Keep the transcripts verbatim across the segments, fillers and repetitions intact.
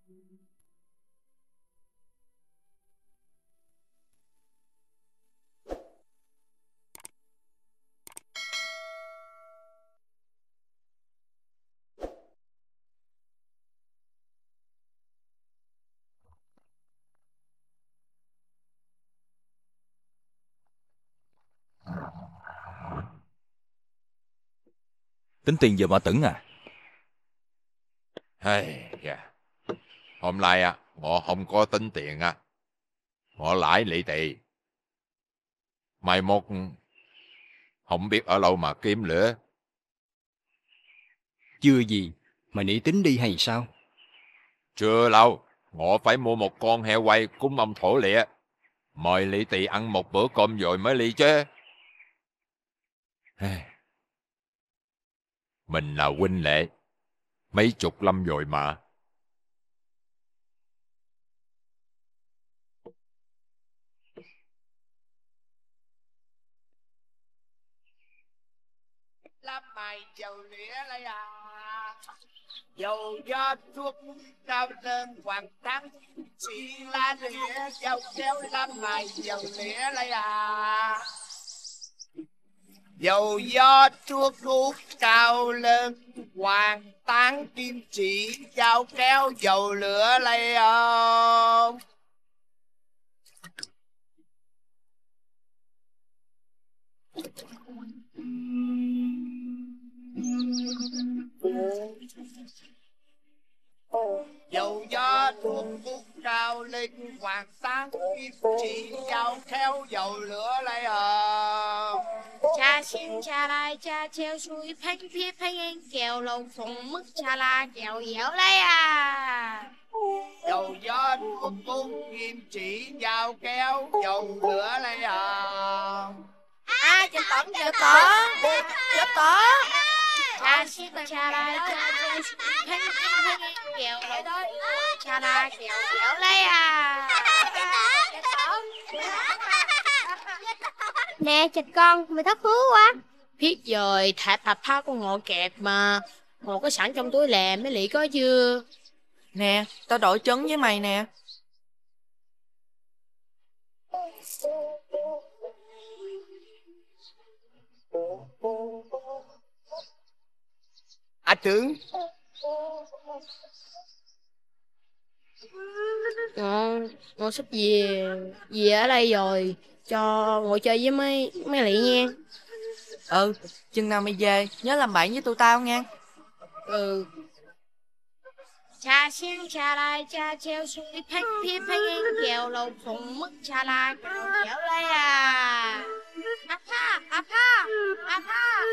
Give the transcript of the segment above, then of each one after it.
Tính tiền giờ mà Tửng à? Hey, yeah. Hôm nay à, họ không có tính tiền à. Họ lãi lị tì. Mai mốt không biết ở đâu mà kiếm nữa. Chưa gì, mày nỉ tính đi hay sao? Chưa lâu, họ phải mua một con heo quay cúng ông thổ lịa. Mời lị tì ăn một bữa cơm rồi mới ly chứ. Hey. Mình là huynh lệ. Mấy chục năm rồi mà. Làm mày giàu lĩa đây à. Dầu do thuốc cao lên hoàng thắng. Chỉ là lĩa dầu kéo làm mày giàu lĩa đây à. Dầu do thuốc hút cao lên hoàng tán kim chỉ dao kéo dầu lửa lây ông. Dầu do thuốc hút cao lên hoàng tán kim chỉ dao kéo dầu lửa lây ông. Cha xin cha lai cha treo suối phanh phía phanh anh kèo lồng phồng mức cha la kèo dẻo lấy à. Dầu do thuốc hút kim chỉ dao kéo dầu lửa lây ông. À chết tỏng chết tỏng chết tỏng. Cha xin cha lai cha treo suối phanh phía phanh anh kèo lồng phồng mức cha la kèo dẻo lấy à. Nè chịch con, mày thất hứa quá. Biết rồi, thả tạp thao con ngộ kẹt mà. Ngộ có sẵn trong túi lè mấy lị có chưa? Nè, tao đổi trứng với mày nè. À trứng. Ngộ, ngộ sắp về, về ở đây rồi. Cho ngồi chơi với mấy mấy lị nha. Ừ, chừng nào mày về, nhớ làm bạn với tụi tao nha. Ừ. Cha xin cha lai cha treo suối phách phía phách anh kèo lầu phồng mức cha la kèo kéo đây à. À tha, à tha, à tha.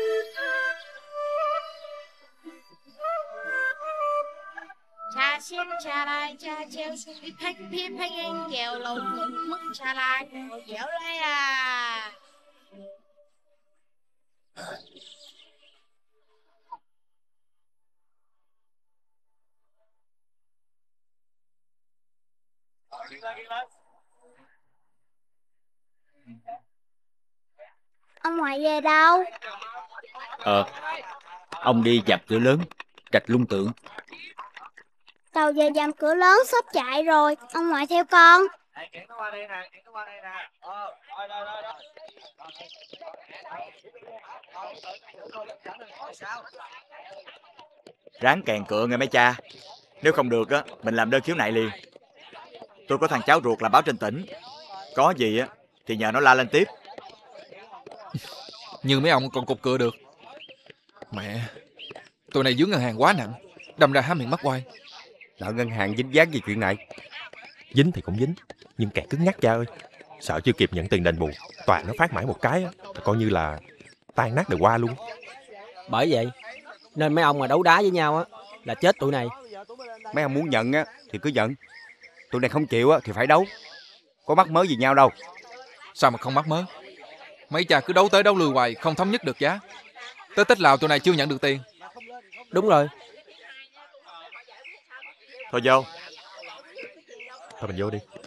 Cha xin cha lai cha treo suối phách phía phách anh kèo lầu phồng mức cha la kèo kéo đây à. Ông ngoại về đâu? Ờ, ông đi dạp cửa lớn, Trạch Lung Tượng. Tàu về dạm cửa lớn sắp chạy rồi, ông ngoại theo con. Ráng kèn cựa nghe mấy cha. Nếu không được á, mình làm đơn khiếu nại liền. Tôi có thằng cháu ruột làm báo trên tỉnh. Có gì á thì nhờ nó la lên tiếp. Như mấy ông còn cục cựa được. Mẹ, tụi này dướng ngân hàng quá nặng, đâm ra há miệng mắc oai. Nợ ngân hàng dính dáng gì chuyện này? Dính thì cũng dính, nhưng kẹt cứng nhắc cha ơi. Sợ chưa kịp nhận tiền đền bù, toàn nó phát mãi một cái á, coi như là tan nát đời qua luôn. Bởi vậy nên mấy ông mà đấu đá với nhau á là chết tụi này. Mấy ông muốn nhận á thì cứ nhận, tụi này không chịu á thì phải đấu. Có mắc mớ gì nhau đâu. Sao mà không mắc mớ? Mấy cha cứ đấu tới đấu lui hoài, không thống nhất được giá. Tới Tết Lào tụi này chưa nhận được tiền. Đúng rồi. Thôi vô. Thôi mình vô đi.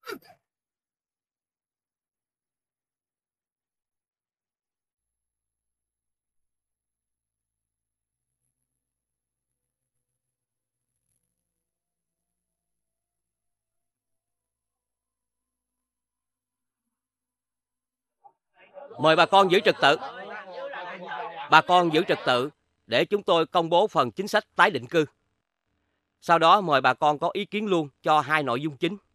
Mời bà con giữ trật tự. Bà con giữ trật tự để chúng tôi công bố phần chính sách tái định cư. Sau đó mời bà con có ý kiến luôn cho hai nội dung chính.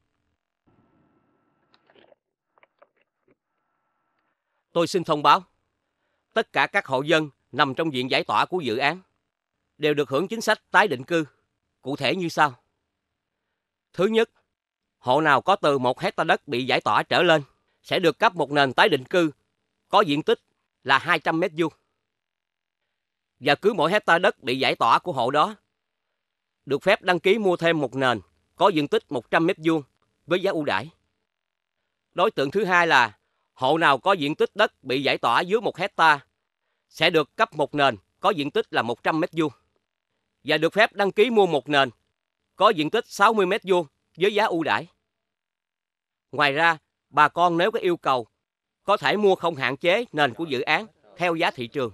Tôi xin thông báo, tất cả các hộ dân nằm trong diện giải tỏa của dự án đều được hưởng chính sách tái định cư, cụ thể như sau. Thứ nhất, hộ nào có từ một hecta đất bị giải tỏa trở lên sẽ được cấp một nền tái định cư có diện tích là hai trăm mét vuông. Và cứ mỗi hecta đất bị giải tỏa của hộ đó được phép đăng ký mua thêm một nền có diện tích một trăm mét vuông với giá ưu đãi. Đối tượng thứ hai là hộ nào có diện tích đất bị giải tỏa dưới một hecta sẽ được cấp một nền có diện tích là một trăm mét vuông và được phép đăng ký mua một nền có diện tích sáu mươi mét vuông với giá ưu đãi. Ngoài ra, bà con nếu có yêu cầu có thể mua không hạn chế nền của dự án theo giá thị trường.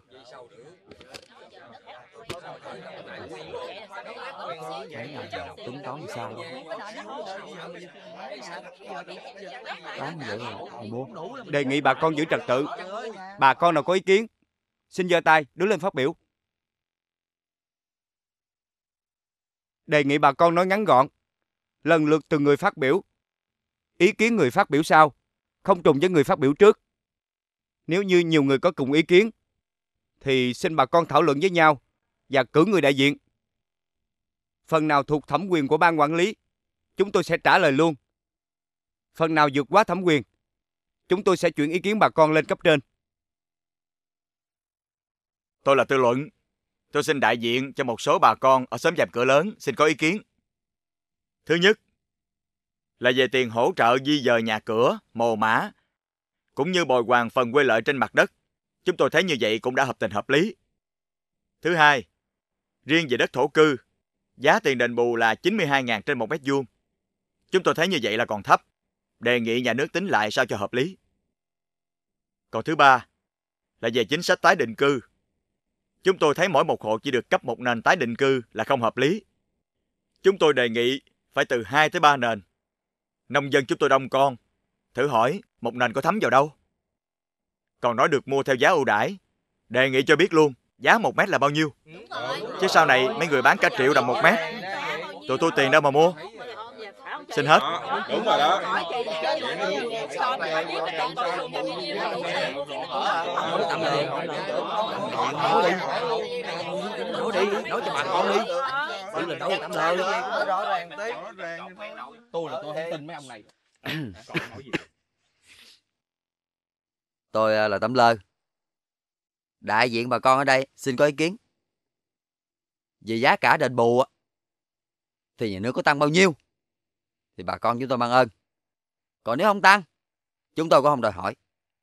Tính toán sao? Bán vậy rồi mua. Đề nghị bà con giữ trật tự. Bà con nào có ý kiến xin giơ tay đứng lên phát biểu. Đề nghị bà con nói ngắn gọn, lần lượt từng người phát biểu. Ý kiến người phát biểu sau không trùng với người phát biểu trước. Nếu như nhiều người có cùng ý kiến thì xin bà con thảo luận với nhau và cử người đại diện. Phần nào thuộc thẩm quyền của ban quản lý, chúng tôi sẽ trả lời luôn. Phần nào vượt quá thẩm quyền, chúng tôi sẽ chuyển ý kiến bà con lên cấp trên. Tôi là Tư Luận. Tôi xin đại diện cho một số bà con ở xóm Dàm Cửa Lớn xin có ý kiến. Thứ nhất là về tiền hỗ trợ di dời nhà cửa, mồ mả, cũng như bồi hoàn phần quê lợi trên mặt đất. Chúng tôi thấy như vậy cũng đã hợp tình hợp lý. Thứ hai, riêng về đất thổ cư, giá tiền đền bù là chín mươi hai nghìn trên một mét vuông. Chúng tôi thấy như vậy là còn thấp. Đề nghị nhà nước tính lại sao cho hợp lý. Còn thứ ba là về chính sách tái định cư. Chúng tôi thấy mỗi một hộ chỉ được cấp một nền tái định cư là không hợp lý. Chúng tôi đề nghị phải từ hai tới ba nền. Nông dân chúng tôi đông con, thử hỏi một nền có thấm vào đâu. Còn nói được mua theo giá ưu đãi, đề nghị cho biết luôn giá một mét là bao nhiêu. Chứ sau này mấy người bán cả triệu đồng một mét, tụi tôi tiền đâu mà mua. Xin hết. Đúng rồi đó. Nói đi, nói đi, nói cho bà con đi. Đừng là nói tạm lời. Rõ ràng tí. Tôi là tôi không tin mấy ông này. Tôi là Tẩm Lơ. Đại diện bà con ở đây xin có ý kiến. Về giá cả đền bù thì nhà nước có tăng bao nhiêu thì bà con chúng tôi mang ơn. Còn nếu không tăng, chúng tôi cũng không đòi hỏi.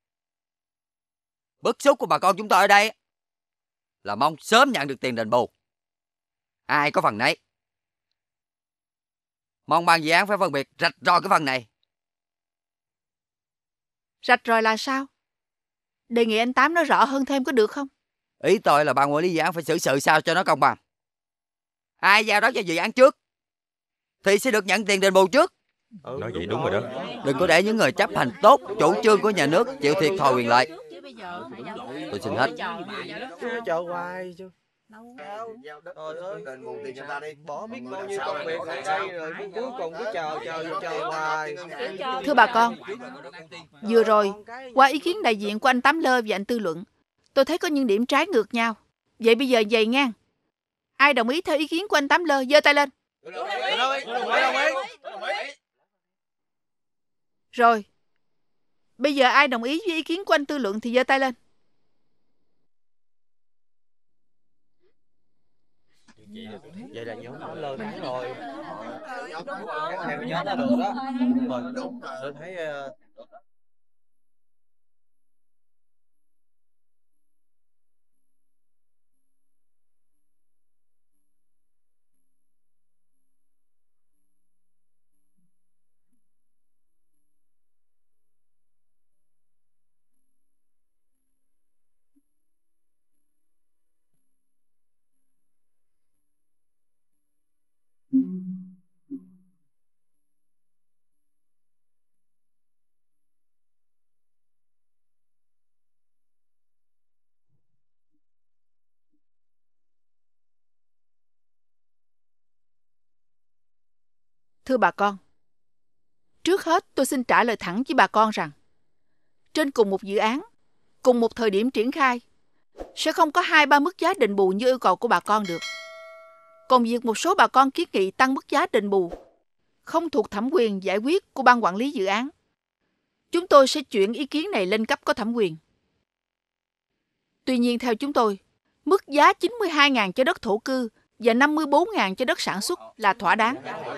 Bức xúc của bà con chúng tôi ở đây là mong sớm nhận được tiền đền bù. Ai có phần nấy. Mong ban dự án phải phân biệt rạch ròi cái phần này. Rạch ròi là sao? Đề nghị anh Tám nói rõ hơn thêm có được không? Ý tôi là ban quản lý dự án phải xử sự sao cho nó công bằng. Ai giao đó cho dự án trước thì sẽ được nhận tiền đền bù trước. Ừ, nói vậy đúng rồi đó. Đừng có để những người chấp hành tốt chủ trương của nhà nước chịu thiệt thòi quyền lợi. Tôi xin hết. Chờ hoài chứ. Trời ơi, đền bù tiền cho ta đi. Bỏ biết bao nhiêu công việc ở đây rồi cuối cùng cứ chờ chờ chờ hoài. Thưa bà con, vừa rồi qua ý kiến đại diện của anh Tám Lơ và anh Tư Luận, tôi thấy có những điểm trái ngược nhau. Vậy bây giờ vậy ngang. Ai đồng ý theo ý kiến của anh Tám Lơ giơ tay lên. Rồi. Bây giờ ai đồng ý với ý kiến của anh Tư Luận thì giơ tay lên. Vậy là nhóm nó lơ thắng rồi. Theo nhóm nó được đó. Đúng rồi. Tôi thấy Thưa bà con, trước hết tôi xin trả lời thẳng với bà con rằng trên cùng một dự án, cùng một thời điểm triển khai, sẽ không có hai ba mức giá đền bù như yêu cầu của bà con được. Còn việc một số bà con kiến nghị tăng mức giá đền bù không thuộc thẩm quyền giải quyết của ban quản lý dự án, chúng tôi sẽ chuyển ý kiến này lên cấp có thẩm quyền. Tuy nhiên theo chúng tôi, mức giá chín mươi hai nghìn cho đất thổ cư và năm mươi bốn nghìn cho đất sản xuất là thỏa đáng.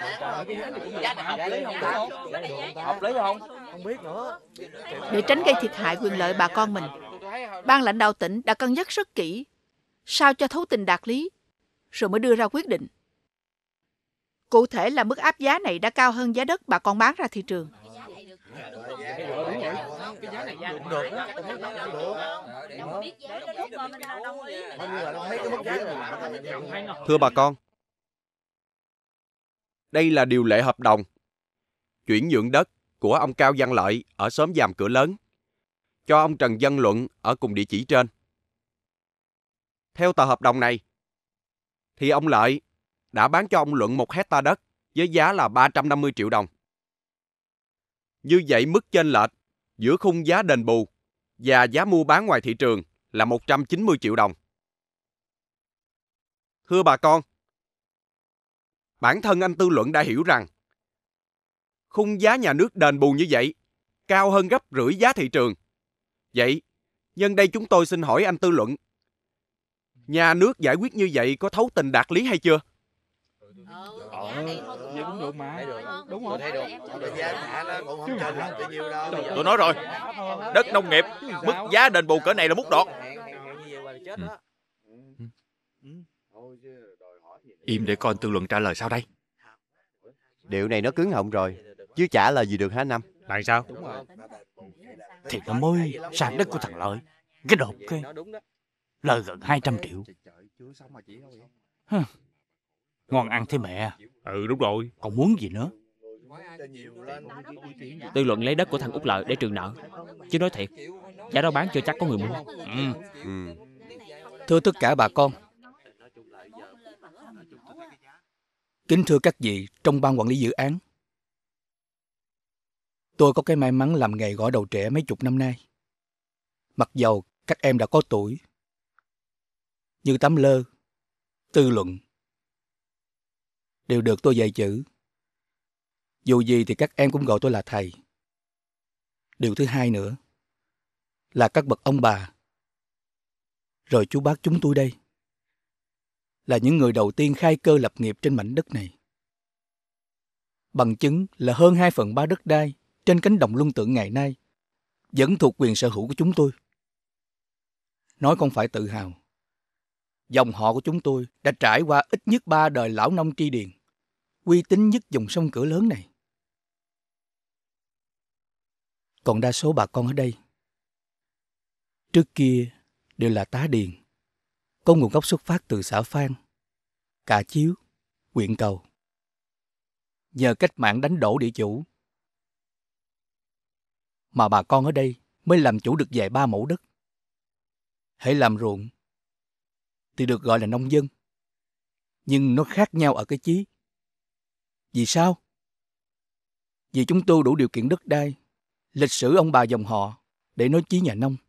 Để tránh gây thiệt hại quyền lợi bà con mình, ban lãnh đạo tỉnh đã cân nhắc rất kỹ, sao cho thấu tình đạt lý, rồi mới đưa ra quyết định. Cụ thể là mức áp giá này đã cao hơn giá đất bà con bán ra thị trường. Thưa bà con, đây là điều lệ hợp đồng chuyển nhượng đất của ông Cao Văn Lợi ở xóm Giàm Cửa Lớn cho ông Trần Văn Luận ở cùng địa chỉ trên. Theo tờ hợp đồng này, thì ông Lợi đã bán cho ông Luận một hecta đất với giá là ba trăm năm mươi triệu đồng. Như vậy mức chênh lệch giữa khung giá đền bù và giá mua bán ngoài thị trường là một trăm chín mươi triệu đồng. Thưa bà con, bản thân anh Tư Luận đã hiểu rằng khung giá nhà nước đền bù như vậy cao hơn gấp rưỡi giá thị trường. Vậy, nhân đây chúng tôi xin hỏi anh Tư Luận, nhà nước giải quyết như vậy có thấu tình đạt lý hay chưa? Tôi nói rồi, đất nông nghiệp, mức giá đền bù cỡ này là mút đọt. Ừ. Im để coi Tư Luận trả lời sao đây. Điệu này nó cứng họng rồi, chứ trả lời gì được hả Năm? Tại sao? Thì nó mới sang đất của thằng Lợi, cái đột cái lời gần hai trăm triệu. Hừ. Ngon ăn thế mẹ. Ừ đúng rồi. Còn muốn gì nữa? Tư Luận lấy đất của thằng Út Lợi để trừ nợ. Chứ nói thiệt, giá đó bán chưa chắc có người mua. Ừ. Ừ. Thưa tất cả bà con, kính thưa các vị trong ban quản lý dự án, tôi có cái may mắn làm nghề gõ đầu trẻ mấy chục năm nay. Mặc dầu các em đã có tuổi, như Tám Lơ, Tư Luận, đều được tôi dạy chữ. Dù gì thì các em cũng gọi tôi là thầy. Điều thứ hai nữa là các bậc ông bà, rồi chú bác chúng tôi đây, là những người đầu tiên khai cơ lập nghiệp trên mảnh đất này. Bằng chứng là hơn hai phần ba đất đai trên cánh đồng Luân Tượng ngày nay vẫn thuộc quyền sở hữu của chúng tôi. Nói không phải tự hào, dòng họ của chúng tôi đã trải qua ít nhất ba đời lão nông tri điền, uy tín nhất vùng sông Cửa Lớn này. Còn đa số bà con ở đây, trước kia đều là tá điền, có nguồn gốc xuất phát từ xã Phan, Cà Chiếu, huyện Cầu. Nhờ cách mạng đánh đổ địa chủ, mà bà con ở đây mới làm chủ được vài ba mẫu đất. Hễ làm ruộng thì được gọi là nông dân, nhưng nó khác nhau ở cái chí. Vì sao? Vì chúng tôi đủ điều kiện đất đai, lịch sử ông bà dòng họ để nói chí nhà nông.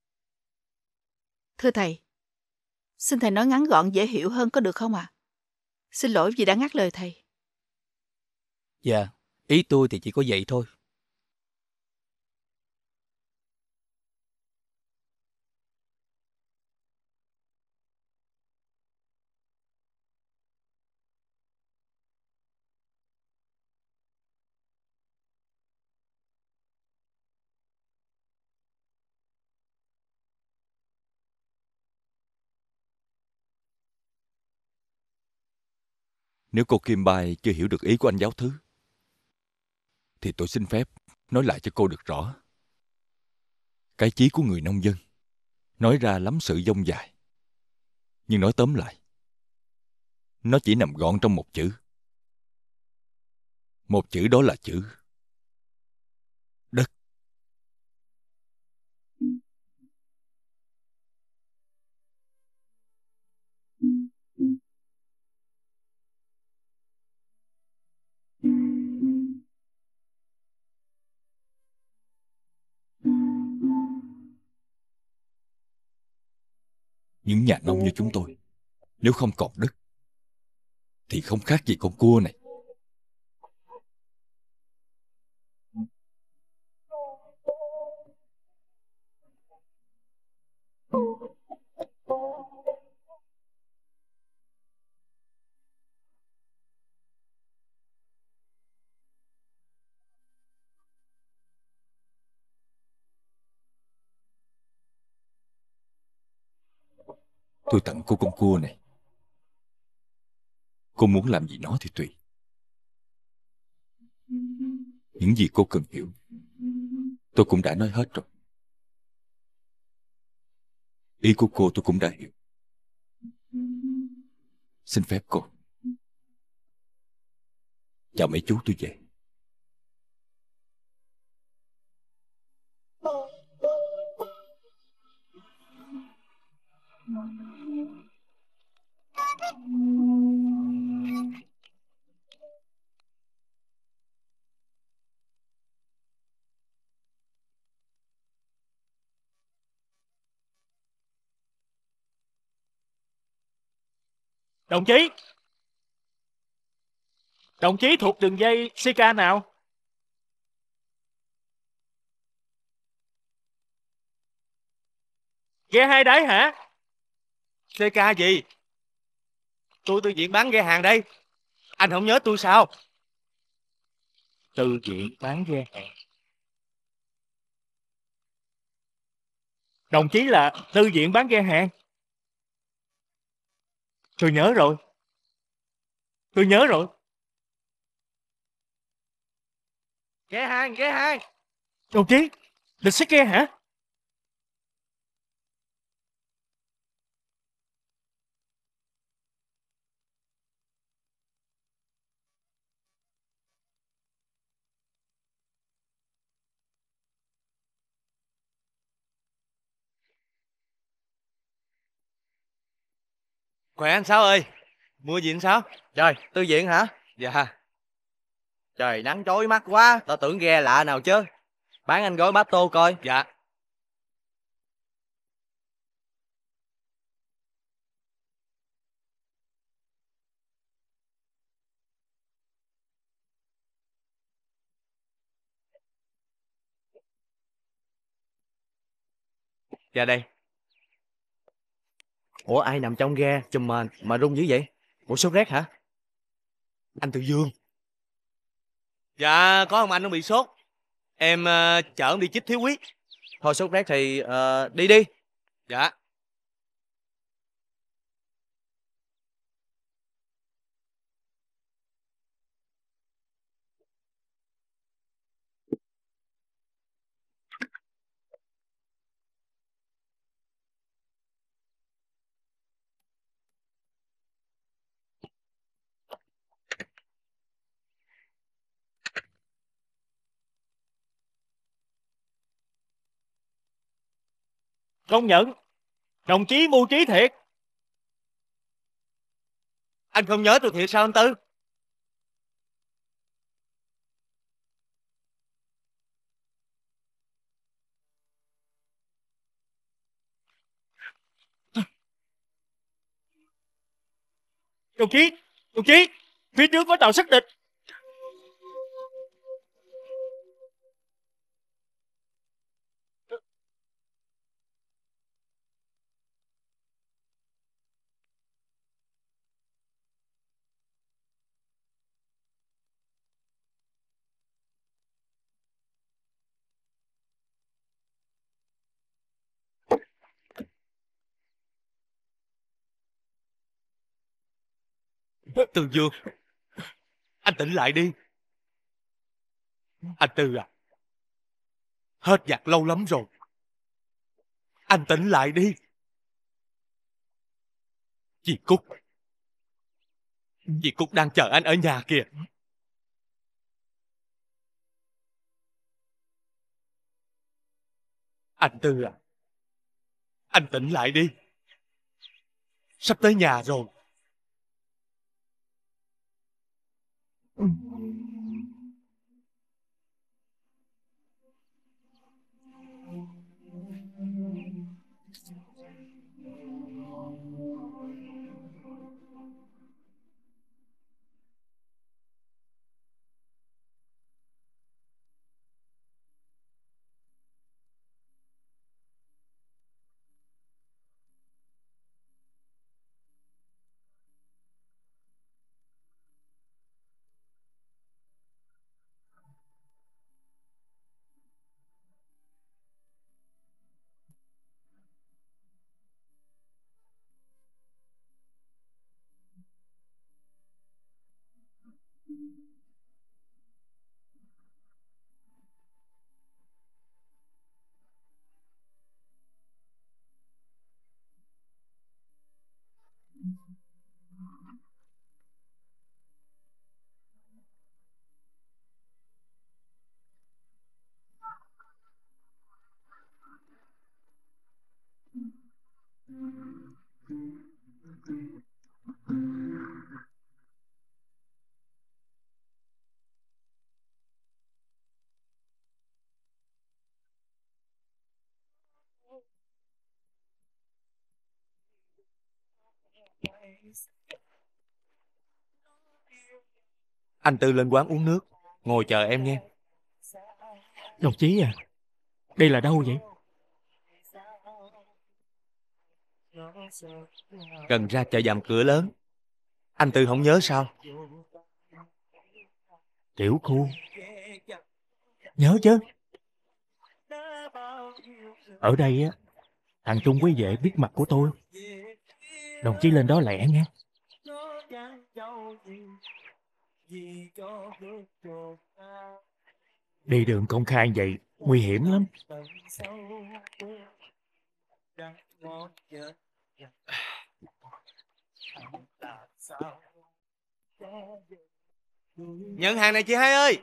Thưa thầy, xin thầy nói ngắn gọn dễ hiểu hơn có được không ạ? À? Xin lỗi vì đã ngắt lời thầy. Dạ, ý tôi thì chỉ có vậy thôi. Nếu cô Kim Bai chưa hiểu được ý của anh giáo thứ, thì tôi xin phép nói lại cho cô được rõ. Cái chí của người nông dân nói ra lắm sự dông dài, nhưng nói tóm lại, nó chỉ nằm gọn trong một chữ. Một chữ đó là chữ đất. Mm-hmm. Những nhà nông như chúng tôi, nếu không còn đất thì không khác gì con cua này. Tôi tặng cô con cua này. Cô muốn làm gì nó thì tùy. Những gì cô cần hiểu, tôi cũng đã nói hết rồi. Ý của cô tôi cũng đã hiểu. Xin phép cô. Chào mấy chú, tôi về. Đồng chí! Đồng chí thuộc đường dây xê ca nào? Ghe hai đấy hả? xê ca gì? Tôi tư viện bán ghe hàng đây. Anh không nhớ tôi sao? Tư viện bán ghe hàng. Đồng chí là tư viện bán ghe hàng. Tôi nhớ rồi. Tôi nhớ rồi. Ghe hàng, ghe hàng. Đồng chí, lịch xích ghe hả? Khỏe anh Sáu ơi. Mua gì anh Sáu? Trời, tư viện hả? Dạ. Trời nắng chói mắt quá, tao tưởng ghe lạ nào chứ. Bán anh gói bát tô coi. Dạ. Dạ đây. Ủa ai nằm trong ghe chùm mền mà rung dữ vậy? Ủa sốt rét hả? Anh Tự Dương. Dạ có ông anh nó bị sốt. Em uh, chở ông đi chích thiếu huyết. Thôi sốt rét thì uh, đi đi. Dạ. Công nhận, đồng chí mưu trí thiệt. Anh không nhớ tôi thiệt sao anh Tư? Đồng chí, đồng chí, phía trước có tàu sắt địch. Từ Dương, anh tỉnh lại đi. Anh Tư à, hết giặc lâu lắm rồi. Anh tỉnh lại đi. Dì Cúc, dì Cúc đang chờ anh ở nhà kìa. Anh Tư à, anh tỉnh lại đi. Sắp tới nhà rồi. Anh Tư lên quán uống nước, ngồi chờ em nghe. Đồng chí à, đây là đâu vậy? Gần ra chợ Dàm Cửa Lớn. Anh Tư không nhớ sao? Tiểu khu. Nhớ chứ. Ở đây á, thằng Trung quý vệ biết mặt của tôi. Đồng chí lên đó lẹ nghe. Đi đường công khai vậy nguy hiểm lắm. Nhận hàng này chị hai ơi.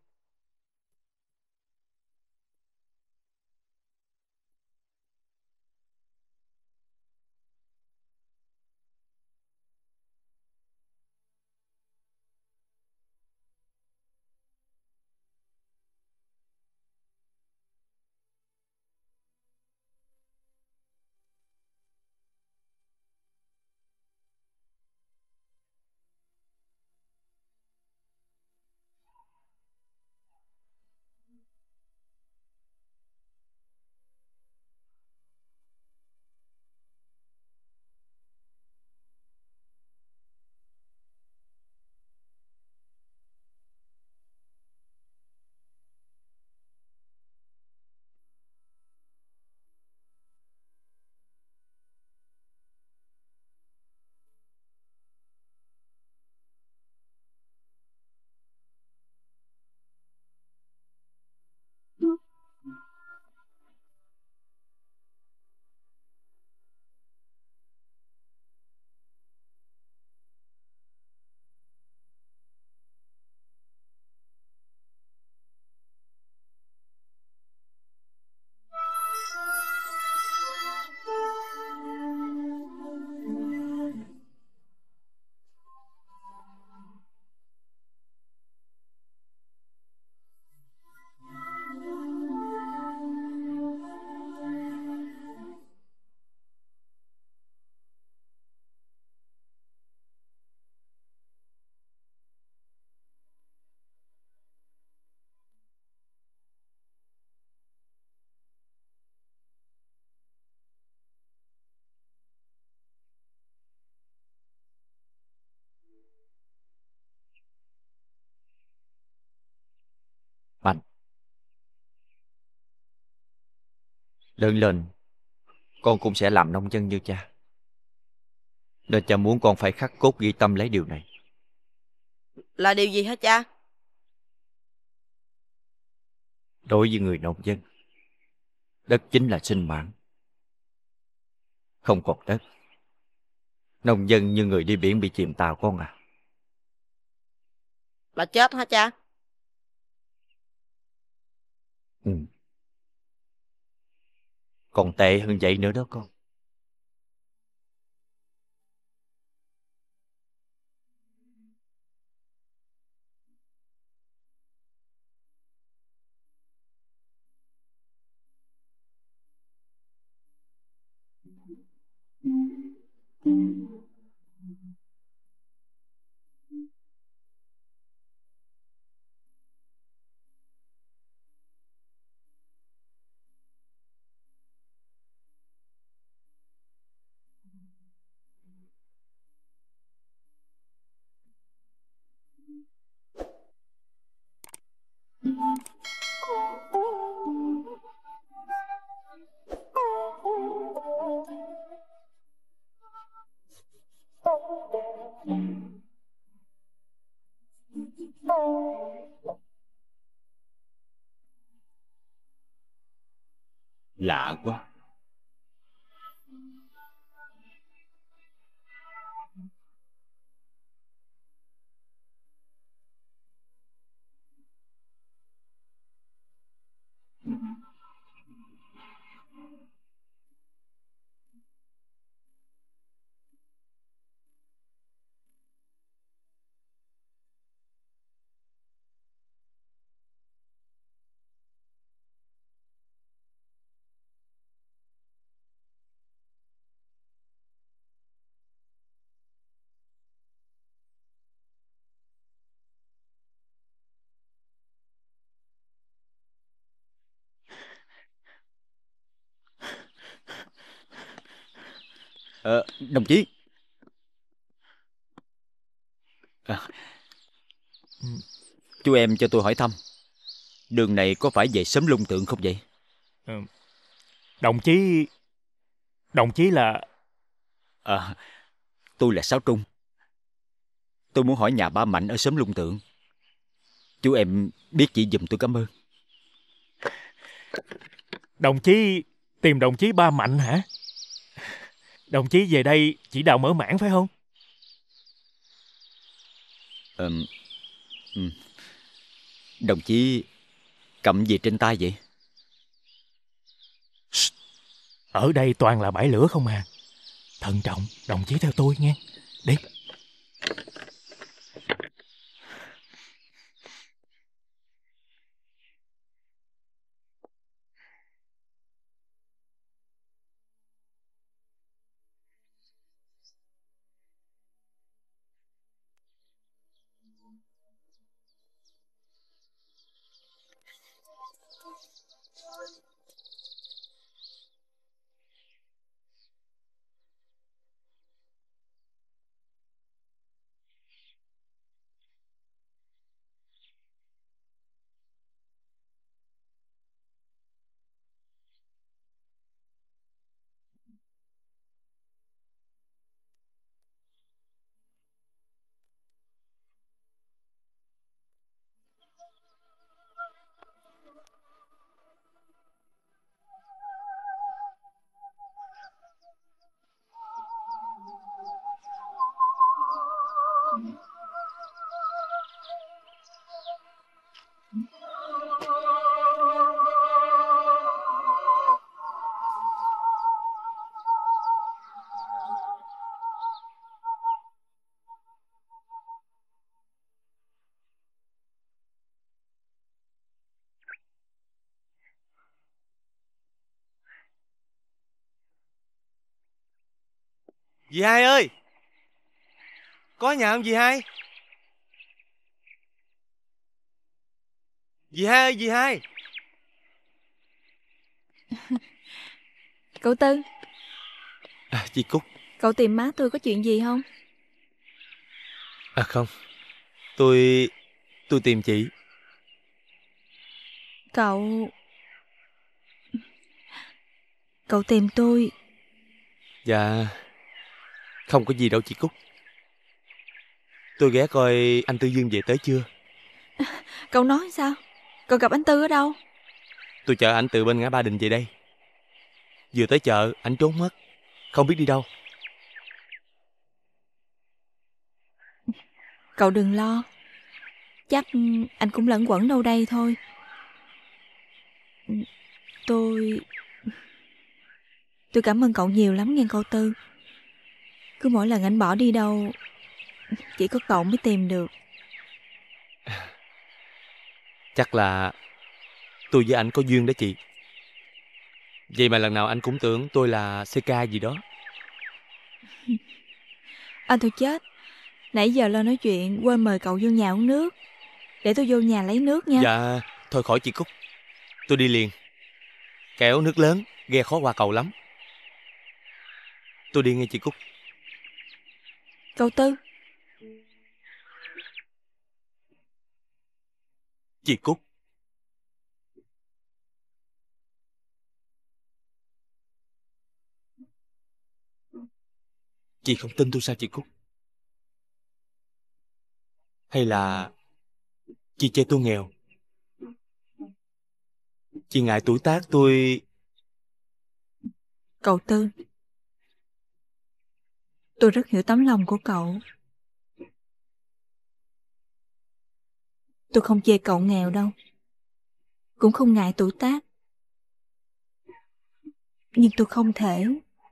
Mạnh, lớn lên con cũng sẽ làm nông dân như cha. Nên cha muốn con phải khắc cốt ghi tâm lấy điều này. Là điều gì hả cha? Đối với người nông dân, đất chính là sinh mạng. Không còn đất, nông dân như người đi biển bị chìm tàu con à. Là chết hả cha? Ừ. Còn tệ hơn vậy nữa đó con. Lạ quá. Ờ, đồng chí. À, chú em cho tôi hỏi thăm, đường này có phải về xóm Lung Tượng không vậy? Ừ. Đồng chí... Đồng chí là... À, tôi là Sáu Trung. Tôi muốn hỏi nhà ba Mạnh ở xóm Lung Tượng. Chú em biết chỉ giùm tôi cảm ơn. Đồng chí tìm đồng chí Ba Mạnh hả? Đồng chí về đây chỉ đạo mở mảng phải không? Ừm, ừm. Đồng chí cầm gì trên tay vậy? Ở đây toàn là bãi lửa không à. Thận trọng, đồng chí theo tôi nghe. Đi. Dì Hai ơi! Có nhà không dì Hai? Dì Hai ơi, dì Hai! Cậu Tư. À, chị Cúc. Cậu tìm má tôi có chuyện gì không? À không, tôi... tôi tìm chị. Cậu... Cậu tìm tôi... Dạ... không có gì đâu chị Cúc. Tôi ghé coi anh Tư Dương về tới chưa. Cậu nói sao? Cậu gặp anh Tư ở đâu? Tôi chở anh từ bên ngã Ba Đình về đây. Vừa tới chợ, anh trốn mất, không biết đi đâu. Cậu đừng lo. Chắc anh cũng lẩn quẩn đâu đây thôi. Tôi... Tôi cảm ơn cậu nhiều lắm nghe cậu Tư. Cứ mỗi lần anh bỏ đi đâu, chỉ có cậu mới tìm được. Chắc là tôi với anh có duyên đó chị. Vậy mà lần nào anh cũng tưởng tôi là xê ca gì đó. Anh thôi chết. Nãy giờ lo nói chuyện quên mời cậu vô nhà uống nước. Để tôi vô nhà lấy nước nha. Dạ, thôi khỏi chị Cúc. Tôi đi liền. Kẻo nước lớn, ghe khó qua cầu lắm. Tôi đi nghe chị Cúc. Cậu Tư. Chị Cúc. Chị không tin tôi sao chị Cúc? Hay là chị chê tôi nghèo? Chị ngại tuổi tác tôi... Cậu Tư. Tôi rất hiểu tấm lòng của cậu. Tôi không chê cậu nghèo đâu. Cũng không ngại tuổi tác. Nhưng tôi không thể.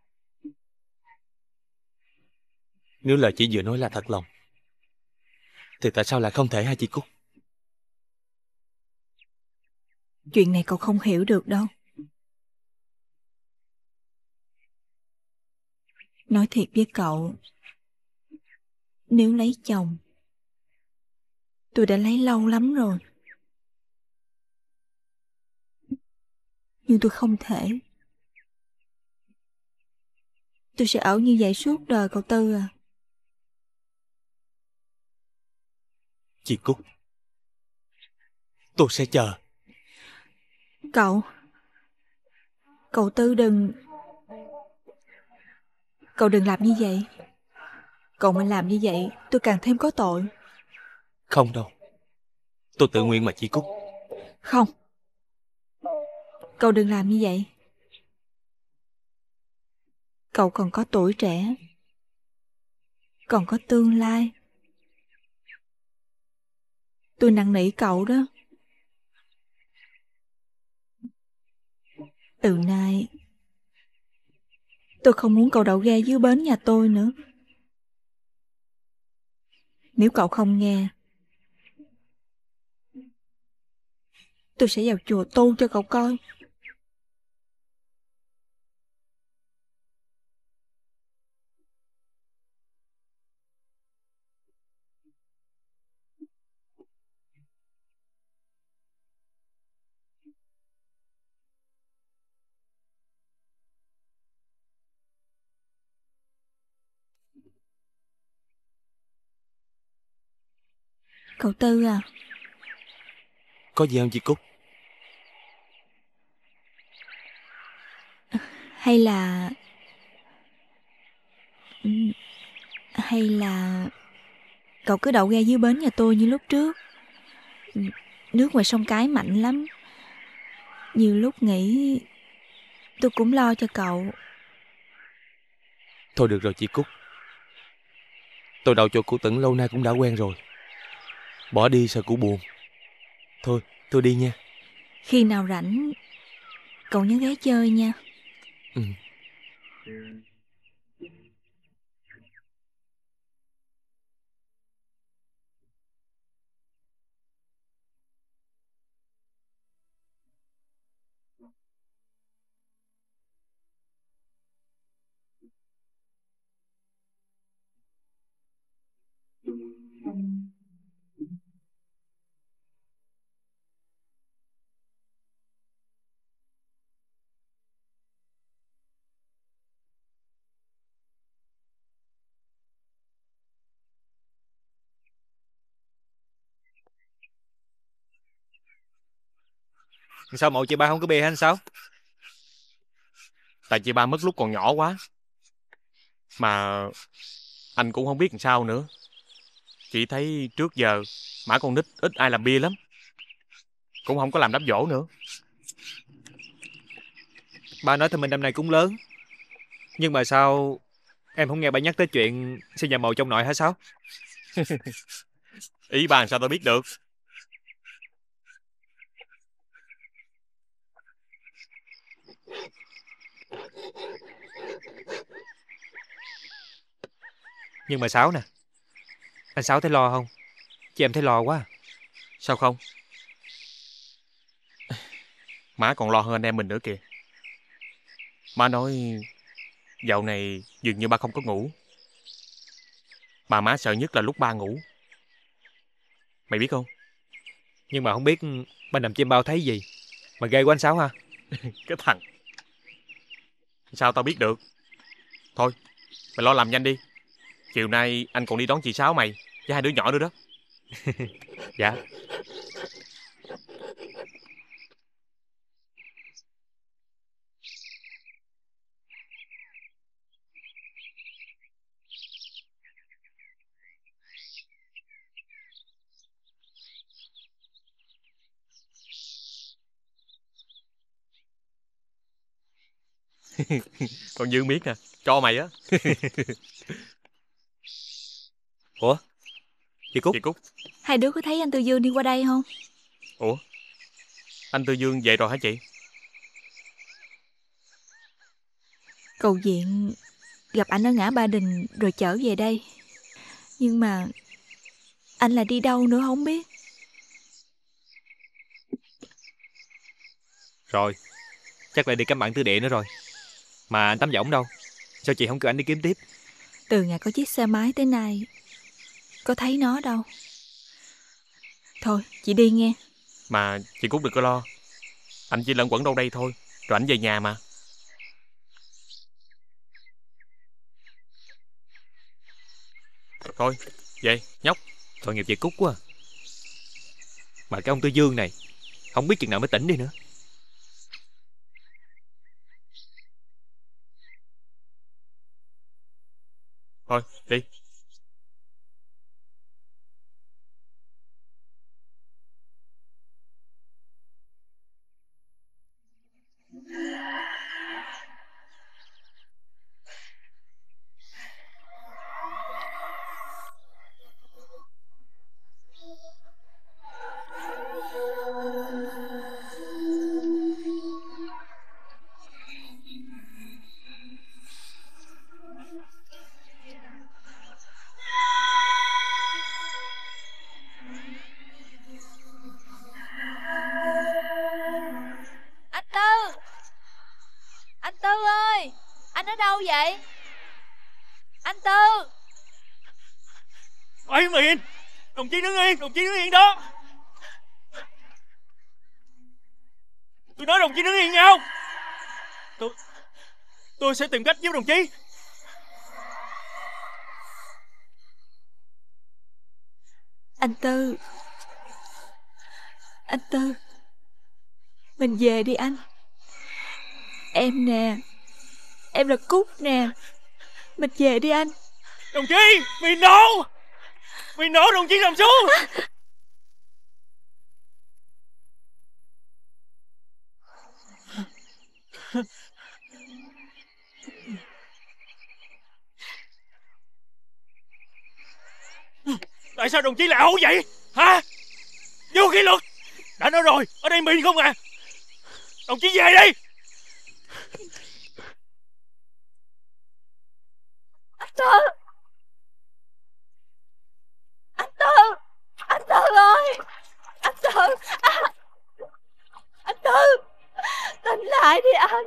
Nếu lời chị vừa nói là thật lòng, thì tại sao lại không thể hả chị Cúc? Chuyện này cậu không hiểu được đâu. Nói thiệt với cậu, nếu lấy chồng, tôi đã lấy lâu lắm rồi. Nhưng tôi không thể. Tôi sẽ ở như vậy suốt đời cậu Tư à. Chị Cúc, tôi sẽ chờ. Cậu Cậu Tư đừng Cậu đừng làm như vậy. Cậu mà làm như vậy tôi càng thêm có tội. Không đâu, tôi tự nguyện mà chị Cúc. Không, cậu đừng làm như vậy. Cậu còn có tuổi trẻ, còn có tương lai. Tôi năn nỉ cậu đó. Từ nay tôi không muốn cậu đậu ghe dưới bến nhà tôi nữa. Nếu cậu không nghe, tôi sẽ vào chùa tu cho cậu coi. Cậu Tư à. Có gì không chị Cúc? Hay là Hay là cậu cứ đậu ghe dưới bến nhà tôi như lúc trước. Nước ngoài sông Cái mạnh lắm. Nhiều lúc nghĩ tôi cũng lo cho cậu. Thôi được rồi chị Cúc, tôi đậu chỗ cũ Tửng lâu nay cũng đã quen rồi. Bỏ đi sợ cụ buồn. Thôi tôi đi nha. Khi nào rảnh cậu nhớ ghé chơi nha. Ừ. Sao mộ chị ba không có bê hay sao? Tại chị ba mất lúc còn nhỏ quá. Mà anh cũng không biết làm sao nữa. Chỉ thấy trước giờ Mã con nít ít ai làm bia lắm. Cũng không có làm đám giỗ nữa. Ba nói thì mình năm nay cũng lớn. Nhưng mà sao em không nghe ba nhắc tới chuyện xây nhà mộ trong nội hả sao? Ý ba làm sao tôi biết được. Nhưng mà Sáu nè, anh Sáu thấy lo không? Chị em thấy lo quá. Sao không? Má còn lo hơn anh em mình nữa kìa. Má nói dạo này dường như ba không có ngủ. Bà má sợ nhất là lúc ba ngủ. Mày biết không? Nhưng mà không biết ba nằm trên bao thấy gì mà ghê quá anh Sáu ha. Cái thằng. Sao tao biết được? Thôi mày lo làm nhanh đi. Chiều nay anh còn đi đón chị Sáu mày với hai đứa nhỏ nữa đó. Dạ. Còn Dương biết nè, cho mày á. Ủa? Chị Cúc? Chị Cúc. Hai đứa có thấy anh Tư Dương đi qua đây không? Ủa? Anh Tư Dương về rồi hả chị? Cầu Diện gặp anh ở ngã Ba Đình rồi trở về đây. Nhưng mà anh là đi đâu nữa không biết. Rồi, chắc là đi cắm bản tư địa nữa rồi. Mà anh Tắm Võng đâu? Sao chị không kêu anh đi kiếm tiếp? Từ ngày có chiếc xe máy tới nay có thấy nó đâu. Thôi chị đi nghe. Mà chị Cúc đừng có lo. Anh chỉ lẩn quẩn đâu đây thôi. Rồi anh về nhà mà. Thôi, về, nhóc. Tội nghiệp chị Cúc quá. Mà cái ông Tư Dương này, không biết chừng nào mới tỉnh đi nữa. Thôi, đi. Anh Tư! Anh Tư ơi! Anh ở đâu vậy? Anh Tư! Ở miệng! Đồng chí đứng yên! Đồng chí đứng yên đó! Tôi nói đồng chí đứng yên nhau! Tôi... Tôi sẽ tìm cách giúp đồng chí. Anh Tư! Anh Tư! Mình về đi anh. Em nè. Em là Cúc nè. Mình về đi anh. Đồng chí! Mìn nổ! Mìn nổ, đồng chí nằm xuống! Tại sao đồng chí lại ẩu vậy? Hả? Vô kỷ luật! Đã nói rồi, ở đây mìn không à. Đồng chí về đi! Anh Tư! Anh Tư! Anh Tư ơi! Anh Tư! À! Anh Tư! Tỉnh lại đi anh!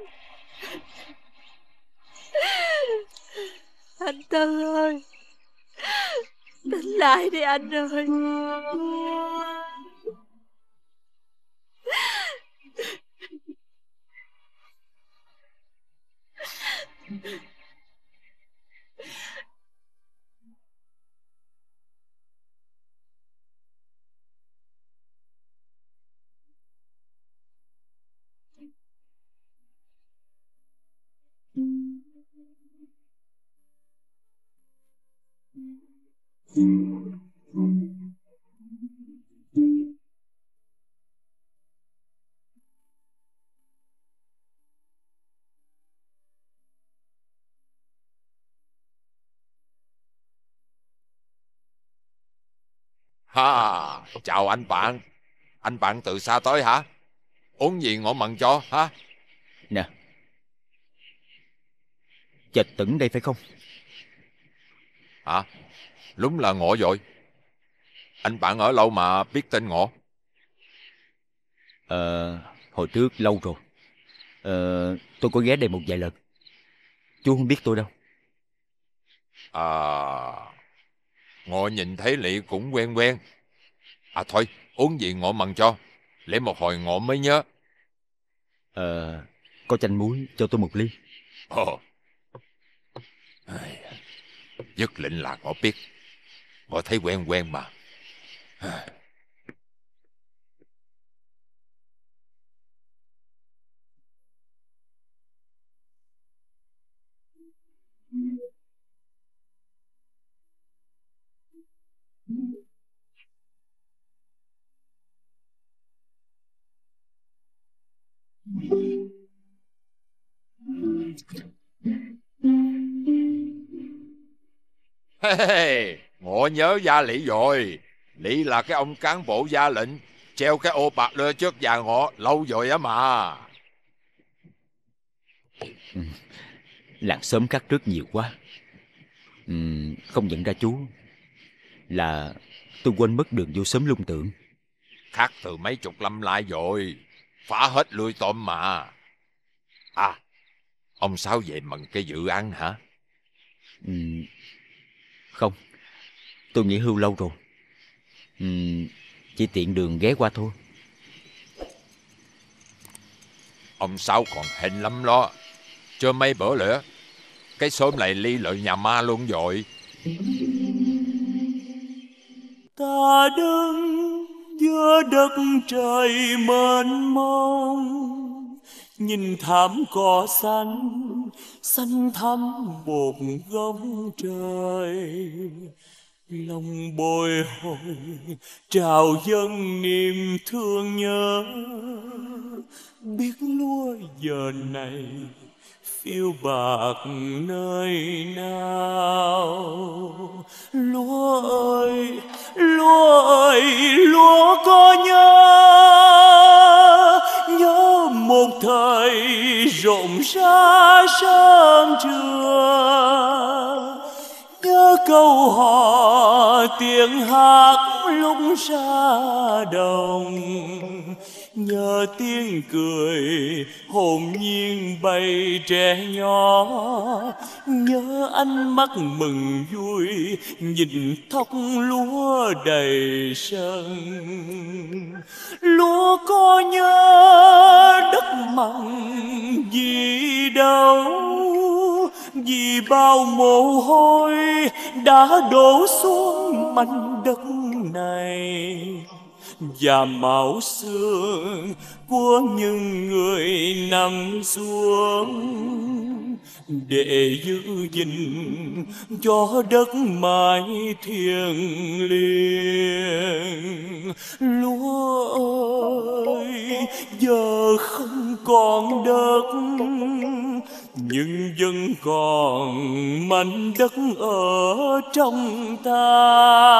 Anh Tư ơi! Tỉnh lại đi anh ơi! Ha, chào anh bạn. Anh bạn từ xa tới hả? Uống gì ngộ mận cho hả? Nè, chợt tỉnh đây phải không? Hả? Đúng là Ngộ rồi. Anh bạn ở lâu mà biết tên Ngộ? Ờ, hồi trước lâu rồi. Ờ, tôi có ghé đây một vài lần. Chú không biết tôi đâu. À, Ngộ nhìn thấy Lị cũng quen quen. À thôi, uống gì Ngộ mần cho. Để một hồi Ngộ mới nhớ. Ờ, có chanh muối cho tôi một ly. Ồ. Dứt lệnh là Ngộ biết. Ngộ thấy quen quen mà. Hey, Ngộ nhớ Gia Lị rồi. Lị là cái ông cán bộ gia lệnh treo cái ô bạc lơ trước nhà Ngộ lâu rồi á mà. Ừ. Làng xóm cắt rất nhiều quá. Ừ, không nhận ra chú. Là tôi quên mất đường vô xóm Lung Tượng. Khác từ mấy chục năm lại rồi. Phá hết lưới tôm mà. À, ông Sáu về mần cái dự án hả? Ừ, không, tôi nghỉ hưu lâu rồi. Ừ, chỉ tiện đường ghé qua thôi. Ông Sáu còn hên lắm đó. Chưa mấy bữa nữa cái xóm này ly lợi nhà ma luôn rồi. Ta đứng giữa đất trời mênh mông, nhìn thảm cỏ xanh, xanh thắm một góc trời. Lòng bồi hồi trào dâng niềm thương nhớ, biết lúa giờ này phiêu bạc nơi nào. Lúa ơi, lúa ơi, lúa có nhớ, nhớ một thời rộn rã sớm trưa, nhớ câu hò tiếng hát lúc ra đồng, nhớ tiếng cười hồn nhiên bay trẻ nhỏ, nhớ ánh mắt mừng vui nhìn thóc lúa đầy sân. Lúa có nhớ đất mặn gì đâu, vì bao mồ hôi đã đổ xuống mảnh đất này, và máu xương của những người nằm xuống để giữ gìn cho đất mãi thiêng liêng. Lúa ơi, giờ không còn đất, nhưng vẫn còn mảnh đất ở trong ta.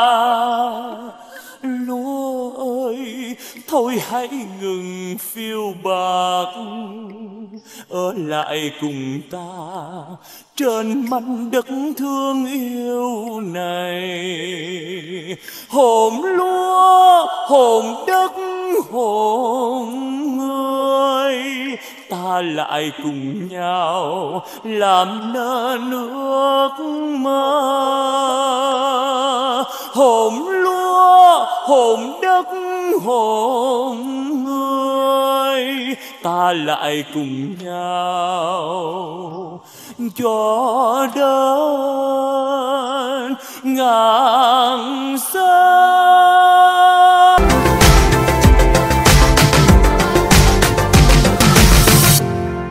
Lúa ơi, thôi hãy ngừng phiêu bạc, ở lại cùng ta trên mảnh đất thương yêu này. Hồn lúa, hồn đất, hồn người, ta lại cùng nhau làm nên ước mơ. Hồn lúa, hồn đất, hồn người, ta lại cùng nhau cho đất